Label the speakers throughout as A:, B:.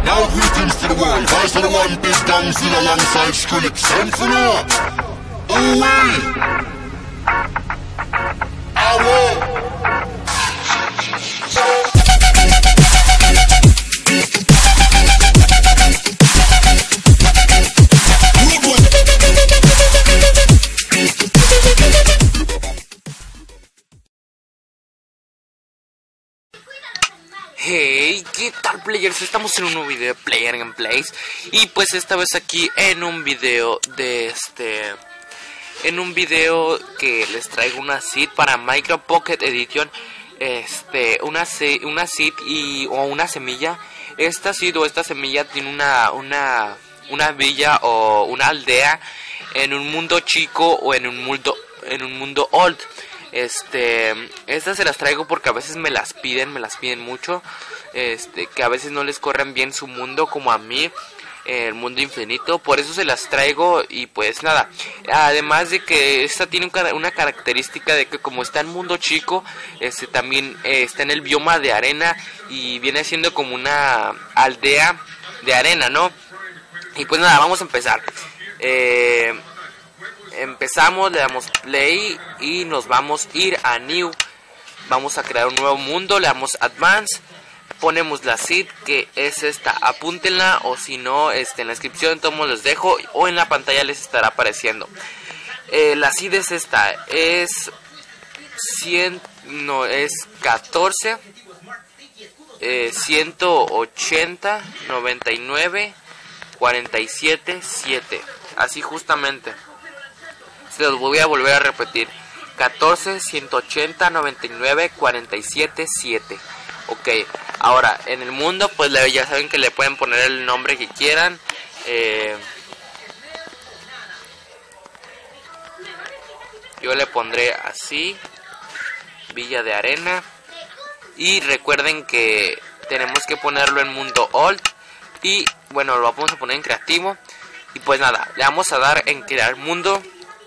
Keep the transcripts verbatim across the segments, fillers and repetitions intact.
A: Now greetings to the world. Voice of the one big guns in alongside Skrillex. Time for now. Away. Away.
B: Hey, ¿qué tal, players? Estamos en un nuevo video de Player Gameplays. Y pues esta vez aquí en un video de este En un video que les traigo una seed para Minecraft Pocket Edition. Este, una, una seed y, o una semilla. Esta seed o esta semilla tiene una, una, una villa o una aldea en un mundo chico o en un mundo, en un mundo old. Este, estas se las traigo porque a veces me las piden, me las piden mucho. Este, que a veces no les corren bien su mundo como a mí, el mundo infinito. Por eso se las traigo y pues nada. Además de que esta tiene una característica de que como está en mundo chico, este también eh, está en el bioma de arena y viene siendo como una aldea de arena, ¿no? Y pues nada, vamos a empezar. Eh... Empezamos, le damos play y nos vamos a ir a New. Vamos a crear un nuevo mundo, le damos Advance. Ponemos la seed, que es esta, apúntenla, o si no, este, en la descripción todos les dejo, o en la pantalla les estará apareciendo. eh, La seed es esta, es cien, no, es catorce, eh, ciento ochenta, noventa y nueve, cuarenta y siete, siete. Así justamente. Se los voy a volver a repetir: catorce, ciento ochenta, noventa y nueve, cuarenta y siete, siete. Ok, ahora en el mundo pues ya saben que le pueden poner el nombre que quieran. eh, Yo le pondré así, Villa de Arena. Y recuerden que tenemos que ponerlo en mundo old. Y bueno, lo vamos a poner en creativo. Y pues nada, le vamos a dar en crear mundo.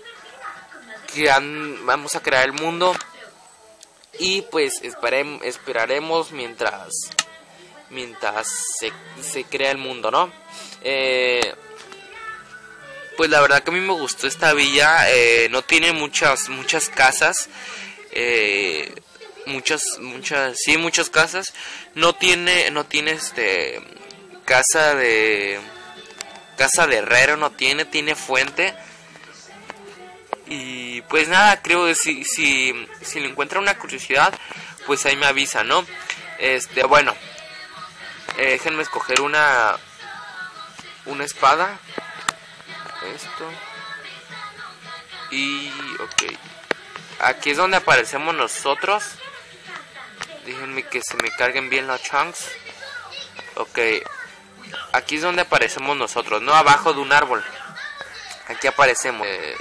B: Vamos a crear el mundo y pues esperem, esperaremos mientras mientras se, se crea el mundo, ¿no? Eh, pues la verdad que a mí me gustó esta villa. eh, no tiene muchas muchas casas, eh, muchas muchas sí muchas casas. No tiene no tiene este casa de casa de herrero, no tiene tiene fuente. Y pues nada, creo que si, si, si le encuentra una curiosidad, pues ahí me avisa, ¿no? Este, bueno, eh, déjenme escoger una Una espada. Esto. Y, ok, aquí es donde aparecemos nosotros. Déjenme que se me carguen bien los chunks. Ok, aquí es donde aparecemos nosotros, no abajo de un árbol. Aquí aparecemos. eh,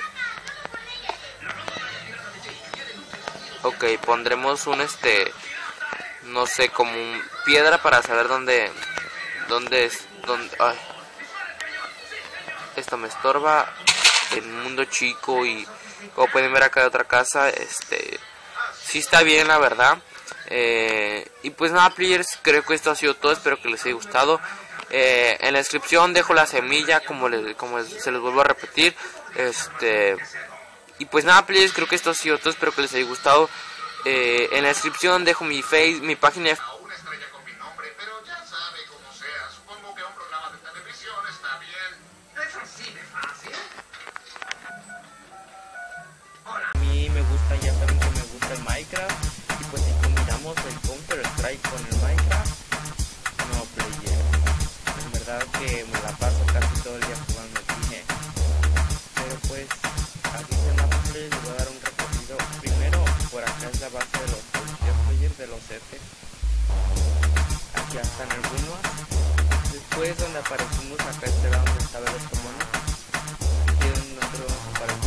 B: Ok, pondremos un este, no sé, como un piedra para saber dónde, dónde es, dónde, ay. Esto me estorba, el mundo chico. Y como pueden ver acá hay otra casa, este, sí está bien la verdad. Eh, y pues nada, players, creo que esto ha sido todo, espero que les haya gustado. Eh, en la descripción dejo la semilla, como, les, como se les vuelvo a repetir, este... Y pues nada, players, creo que esto ha sido todo, espero que les haya gustado. eh, En la descripción dejo mi face, mi página de... A mí me gusta, ya saben que me gusta el Minecraft. Y pues si combinamos el Counter Strike con el Minecraft, no, player, en verdad que me la paso casi todo el día jugando aquí, eh. Pero pues aquí se llama, les voy a dar un recorrido. Primero, por acá es la base de los players, de los F. Aquí están algunos. Después, donde aparecimos acá, este lado donde estaba el otro mono. Aquí es donde nosotros aparecemos.